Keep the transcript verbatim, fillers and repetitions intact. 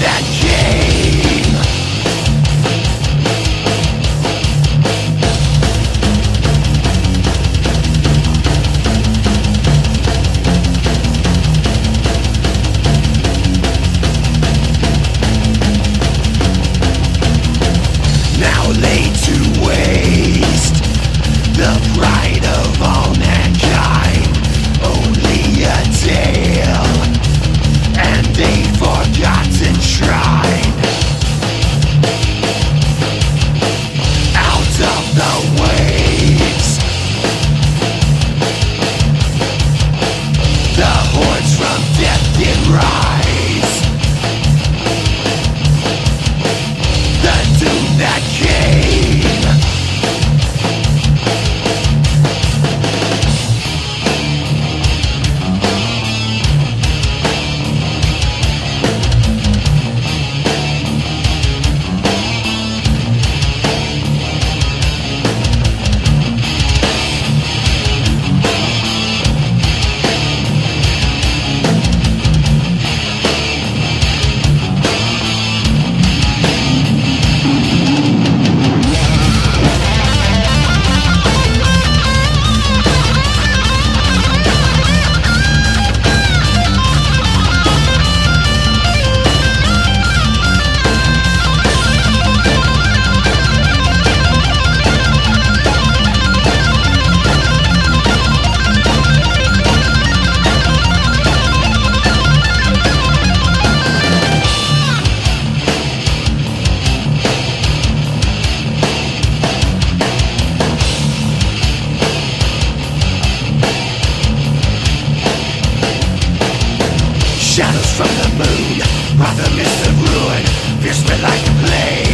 that came. Now laid to waste, the pride of all mankind. Only a tale and a forgotten shrine. Out of the waves, the hordes from death did rise. The doom that came. Shadows from the moon brought the mist of ruin, fierce red like a plague.